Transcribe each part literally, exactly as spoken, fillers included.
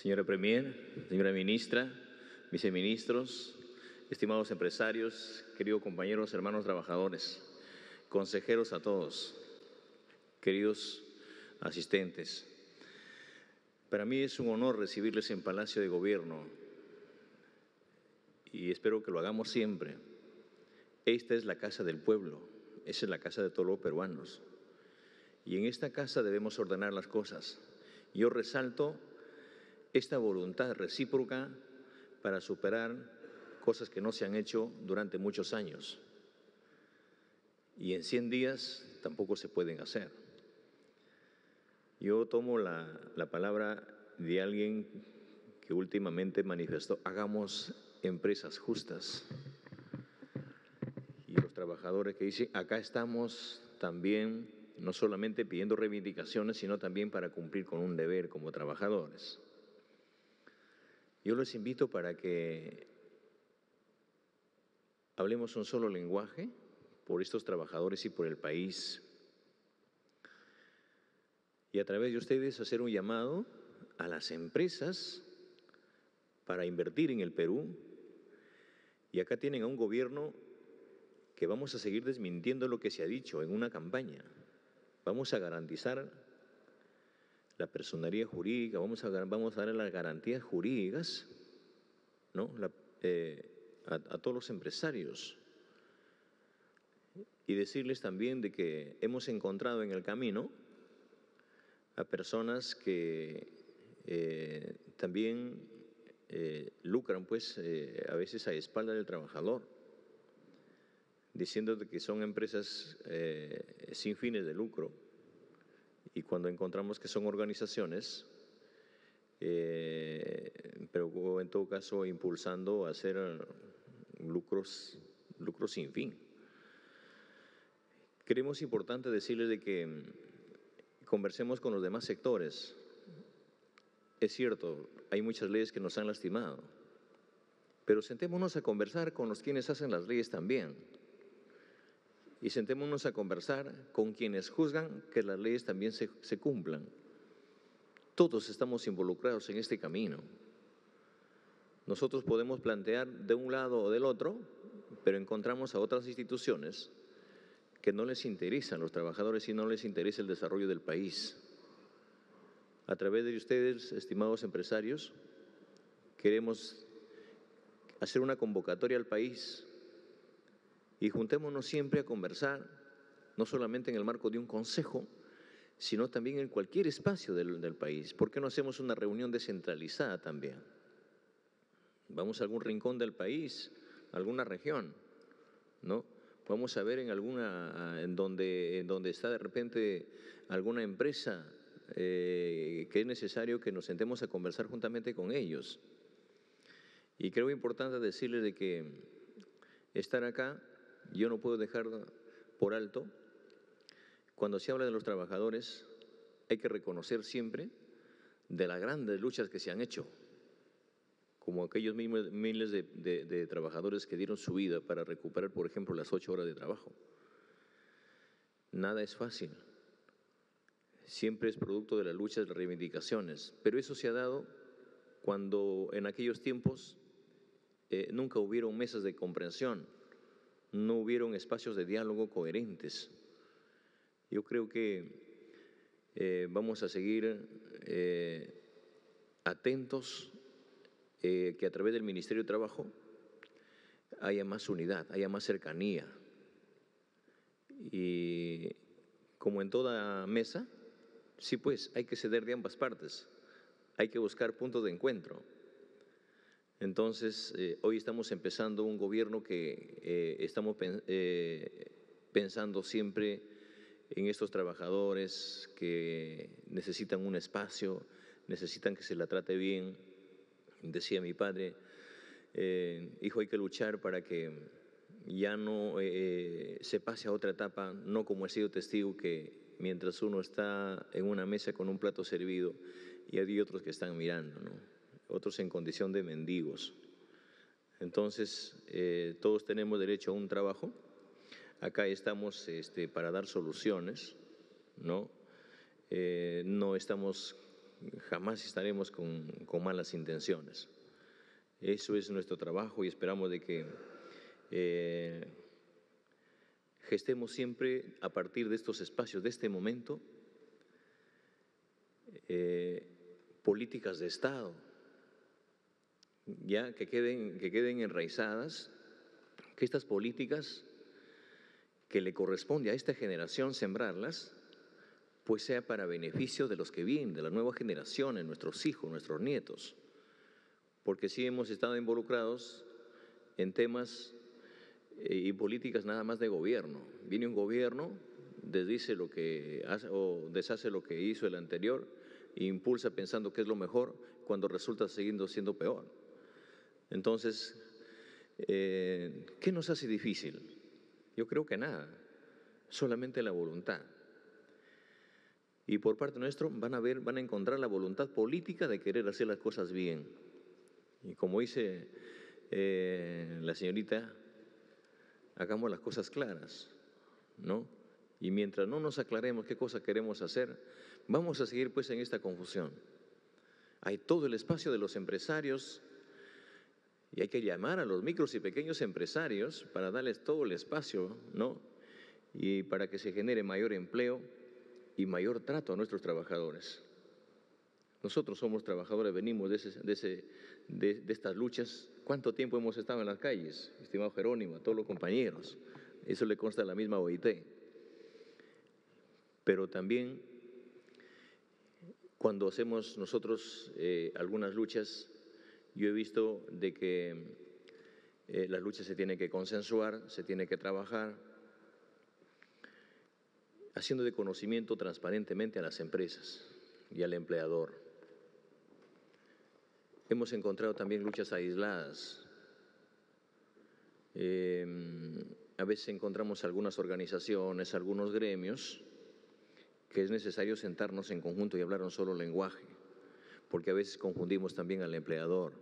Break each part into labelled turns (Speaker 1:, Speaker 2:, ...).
Speaker 1: Señora Premier, señora Ministra, viceministros, estimados empresarios, queridos compañeros, hermanos trabajadores, consejeros a todos, queridos asistentes. Para mí es un honor recibirles en Palacio de Gobierno y espero que lo hagamos siempre. Esta es la casa del pueblo, esa es la casa de todos los peruanos. Y en esta casa debemos ordenar las cosas. Yo resalto esta voluntad recíproca para superar cosas que no se han hecho durante muchos años. Y en cien días tampoco se pueden hacer. Yo tomo la, la palabra de alguien que últimamente manifestó, hagamos empresas justas. Y los trabajadores que dicen, acá estamos también, no solamente pidiendo reivindicaciones, sino también para cumplir con un deber como trabajadores. Yo les invito para que hablemos un solo lenguaje por estos trabajadores y por el país. Y a través de ustedes hacer un llamado a las empresas para invertir en el Perú. Y acá tienen a un gobierno que vamos a seguir desmintiendo lo que se ha dicho en una campaña. Vamos a garantizar la personería jurídica, vamos a, vamos a dar las garantías jurídicas, ¿no? la, eh, a, a todos los empresarios. Y decirles también de que hemos encontrado en el camino a personas que eh, también eh, lucran pues eh, a veces a espaldas del trabajador, diciendo que son empresas eh, sin fines de lucro, y cuando encontramos que son organizaciones, eh, pero en todo caso impulsando a hacer lucros, lucros sin fin. Creemos importante decirles de que conversemos con los demás sectores. Es cierto, hay muchas leyes que nos han lastimado, pero sentémonos a conversar con los quienes hacen las leyes también. Y sentémonos a conversar con quienes juzgan que las leyes también se, se cumplan. Todos estamos involucrados en este camino. Nosotros podemos plantear de un lado o del otro, pero encontramos a otras instituciones que no les interesan los trabajadores y no les interesa el desarrollo del país. A través de ustedes, estimados empresarios, queremos hacer una convocatoria al país y juntémonos siempre a conversar, no solamente en el marco de un consejo, sino también en cualquier espacio del, del país. ¿Por qué no hacemos una reunión descentralizada también? Vamos a algún rincón del país, a alguna región, ¿no? Vamos a ver en alguna, en donde, en donde está de repente alguna empresa eh, que es necesario que nos sentemos a conversar juntamente con ellos. Y creo importante decirles de que estar acá, yo no puedo dejar por alto, cuando se habla de los trabajadores, hay que reconocer siempre de las grandes luchas que se han hecho, como aquellos miles de, de, de trabajadores que dieron su vida para recuperar, por ejemplo, las ocho horas de trabajo. Nada es fácil, siempre es producto de las luchas, de las reivindicaciones, pero eso se ha dado cuando en aquellos tiempos eh, nunca hubieron mesas de comprensión, no hubieron espacios de diálogo coherentes. Yo creo que eh, vamos a seguir eh, atentos eh, que a través del Ministerio de Trabajo haya más unidad, haya más cercanía. Y como en toda mesa, sí pues hay que ceder de ambas partes, hay que buscar puntos de encuentro. Entonces, eh, hoy estamos empezando un gobierno que eh, estamos pen, eh, pensando siempre en estos trabajadores que necesitan un espacio, necesitan que se la trate bien. Decía mi padre, eh, hijo, hay que luchar para que ya no eh, se pase a otra etapa, no como he sido testigo que mientras uno está en una mesa con un plato servido y hay otros que están mirando, ¿no? Otros en condición de mendigos. Entonces, eh, todos tenemos derecho a un trabajo. Acá estamos este, para dar soluciones, ¿no? Eh, no estamos jamás estaremos con, con malas intenciones. Eso es nuestro trabajo y esperamos de que eh, gestemos siempre a partir de estos espacios, de este momento, eh, políticas de Estado, ya que queden, que queden enraizadas, que estas políticas que le corresponde a esta generación sembrarlas, pues sea para beneficio de los que vienen, de las nuevas generaciones, nuestros hijos, nuestros nietos. Porque sí hemos estado involucrados en temas y políticas nada más de gobierno. Viene un gobierno, desdice lo que hace, o deshace lo que hizo el anterior e impulsa pensando que es lo mejor cuando resulta siguiendo siendo peor. Entonces, eh, ¿qué nos hace difícil? Yo creo que nada, solamente la voluntad. Y por parte nuestra van a ver, van a encontrar la voluntad política de querer hacer las cosas bien. Y como dice eh, la señorita, hagamos las cosas claras, ¿no? Y mientras no nos aclaremos qué cosa queremos hacer, vamos a seguir pues en esta confusión. Hay todo el espacio de los empresarios y hay que llamar a los micros y pequeños empresarios para darles todo el espacio, ¿no? Y para que se genere mayor empleo y mayor trato a nuestros trabajadores. Nosotros somos trabajadores, venimos de, ese, de, ese, de, de estas luchas. ¿Cuánto tiempo hemos estado en las calles, estimado Jerónimo, a todos los compañeros? Eso le consta a la misma O I T. Pero también, cuando hacemos nosotros eh, algunas luchas, yo he visto de que eh, las luchas se tienen que consensuar, se tiene que trabajar, haciendo de conocimiento transparentemente a las empresas y al empleador. Hemos encontrado también luchas aisladas. Eh, a veces encontramos algunas organizaciones, algunos gremios, que es necesario sentarnos en conjunto y hablar un solo lenguaje, porque a veces confundimos también al empleador.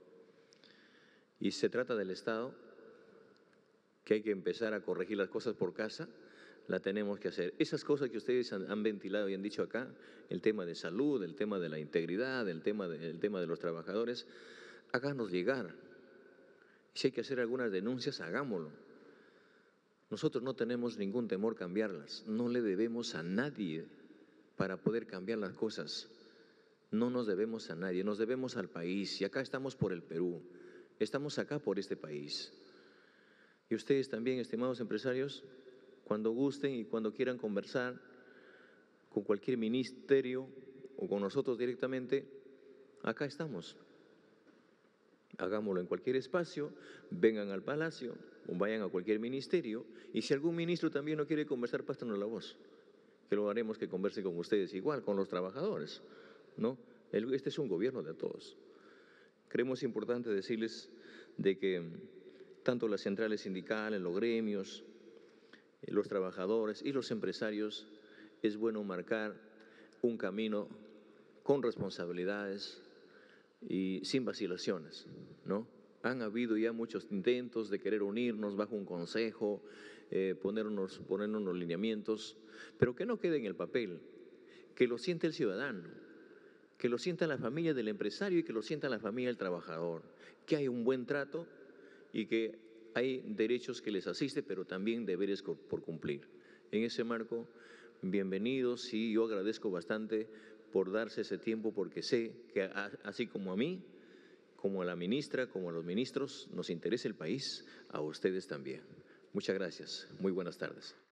Speaker 1: Y se trata del Estado, que hay que empezar a corregir las cosas por casa, la tenemos que hacer. Esas cosas que ustedes han, han ventilado y han dicho acá, el tema de salud, el tema de la integridad, el tema de, el tema de los trabajadores, háganos llegar. Si hay que hacer algunas denuncias, hagámoslo. Nosotros no tenemos ningún temor cambiarlas, no le debemos a nadie para poder cambiar las cosas. No nos debemos a nadie, nos debemos al país. Y acá estamos por el Perú, estamos acá por este país. Y ustedes también, estimados empresarios, cuando gusten y cuando quieran conversar con cualquier ministerio o con nosotros directamente, acá estamos. Hagámoslo en cualquier espacio, vengan al Palacio o vayan a cualquier ministerio. Y si algún ministro también no quiere conversar, pásanos la voz, que lo haremos que converse con ustedes igual, con los trabajadores, ¿no? Este es un gobierno de todos. Creemos importante decirles de que tanto las centrales sindicales, los gremios, los trabajadores y los empresarios, es bueno marcar un camino con responsabilidades y sin vacilaciones, ¿no? Han habido ya muchos intentos de querer unirnos bajo un consejo, eh, ponernos, ponernos los lineamientos, pero que no quede en el papel, que lo siente el ciudadano, que lo sienta la familia del empresario y que lo sienta la familia del trabajador, que hay un buen trato y que hay derechos que les asiste, pero también deberes por cumplir. En ese marco, bienvenidos y yo agradezco bastante por darse ese tiempo, porque sé que así como a mí, como a la ministra, como a los ministros, nos interesa el país, a ustedes también. Muchas gracias. Muy buenas tardes.